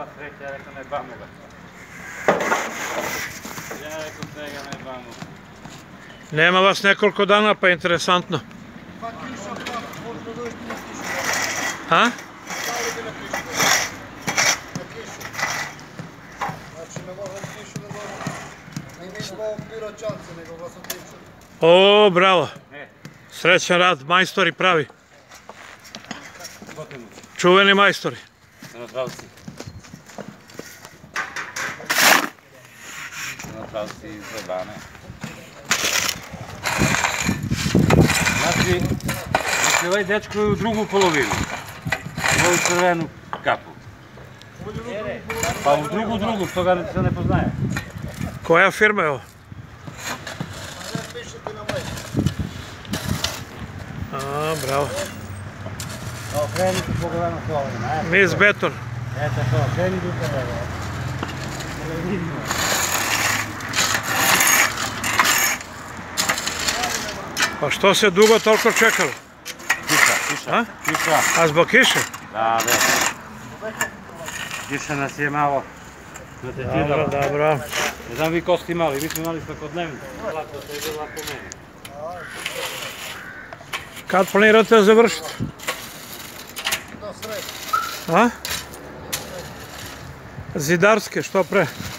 sreća, ja rekao ne bamo ga. Ja rekao svega ne bamo. Nema vas nekoliko dana, pa je interesantno. Pa kiša, pa možda doći na kišu. A? Stali bi na kišu. Na kišu. Znači ne možem kišu da dođe. I nismo piroćance, nego vlasotiče. O, bravo. Srećan rad, majstori pravi. Čuveni majstori. Crnotravci. Crnotravci iz Lebane. Znači, ovaj dečko je u drugu polovinu. Ovo je crvenu kapu. Pa u drugu, toga se ne poznaje. Koja firma je ovo? Ne pišete na majstor. A, bravo. Okrenite pogledano s ovima. Mis beton. Eto to, okrenite pogledano. Pa što se dugo toliko čekalo? Kiša. A zbog kiše? Da, da. Kiša nas je malo natetirala. Dobro. Ne znam vi ko ste imali, mi smo imali svakodnevno. Lako se ide, lako meni. Kad planirate da završite? Do sreda. A? Zidarske, što pre?